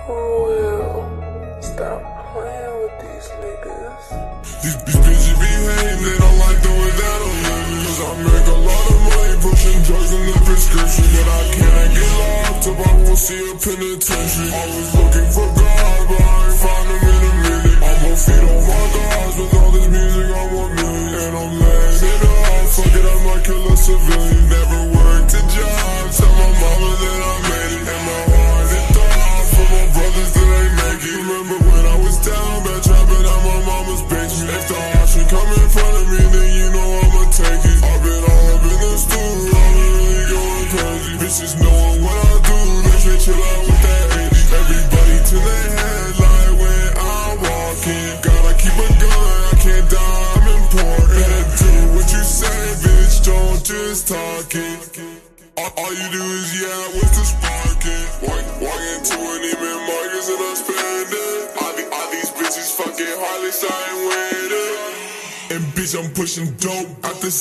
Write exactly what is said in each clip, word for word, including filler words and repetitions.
Well, stop playing with these niggas. These, these bitches be hating, they don't like doing that on me. Cause I make a lot of money pushing drugs in the prescription. But I can't get locked up, I won't see a penitentiary. I was looking for God, but I ain't found him in a minute. I'm on feet on my gods, with all this music I want million. And I'm laying it off, fuck it, I might kill a civilian. Never worked a job, tell my mama that I made it. And my heart is thought for my brothers that ain't make it. Remember when I was down, bad trapping out my mama's basement. If the option come in front of me, then you know I'ma take it. I've been all up in the stool, I'm really going crazy. Bitches knowing what I do, they say chill out with that eighty. Everybody to their head like when I'm walking. Gotta keep a gun, I can't die, I'm important. Better do what you say, bitch, don't just talk it. All, all you do is yeah, what's the sparking? Walk, walk into an Neiman Marcus and I spend it. All, the, all these bitches fucking Harley starting with it. And bitch, I'm pushing dope out the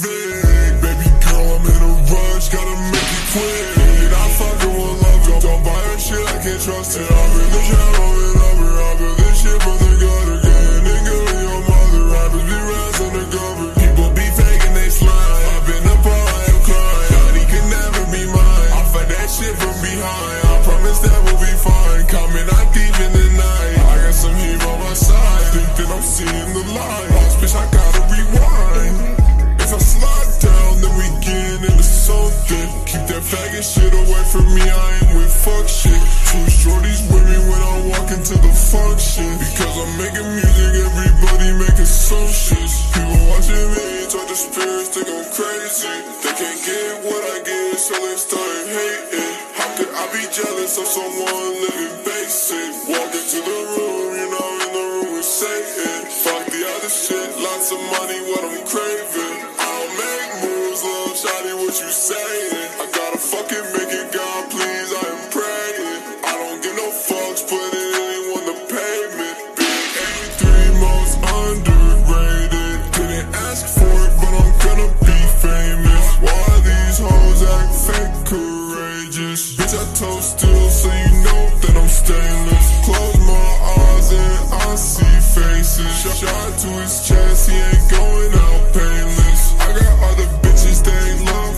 Civic. Baby girl, I'm in a rush, gotta make it quick. And I fucking with love, don't, don't buy her shit, I can't trust it. I'm in the shadow and I'm in I build this shit from the gutter. Getting nigga in your mother, rappers be rats undercover. People be faking, they slime. I've been up all I am crying. Shawty can never be mine. I'll fight that shit from behind. I promise that we'll be fine. Coming out deep in the night. I got some heat on my side. Think that I'm seeing the light. Lost bitch, I gotta rewind. If I slide down, then we get into something. Keep that faggot shit away from me, I ain't with fuck shit. Two shorties with me when I walk into the function. Because I'm making music, everybody making assumptions. People watching me, talk to spirits, think I'm crazy. They can't get what I get, so they start hating. How could I be jealous of someone living basic? Walk into the room, you know in the room with Satan. Fuck the other shit, lots of money, what I'm craving. I'll make moves, love, shawty, what you saying? I gotta fucking make it, God, please, I am praying. I don't give no fucks, putting anyone to payment. Big eighty-three, most underrated. Didn't ask for it, but I'm gonna be famous. Why these hoes act fake courageous? Bitch, I toast still, so you know that I'm stainless. Close my eyes and I see faces. Shot to his chest, he ain't going out painless. I got other bitches, they ain't love